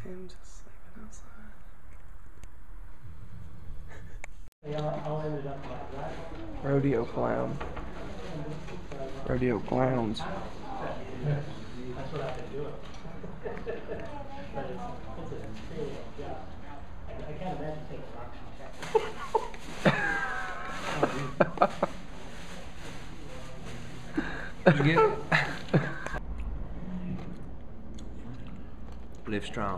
Tim just sleeping outside. Rodeo clown. Rodeo clowns. That's what I've been doing. But it's a really long job. I can't imagine taking a rock Live strong.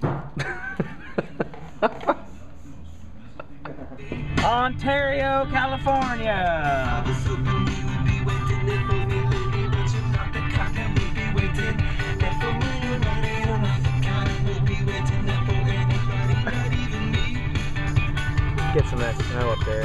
Ontario, California. Get some of that snow up there.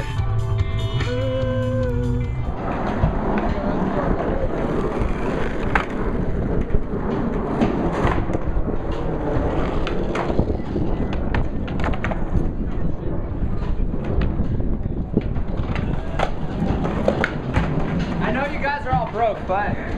I know you guys are all broke, but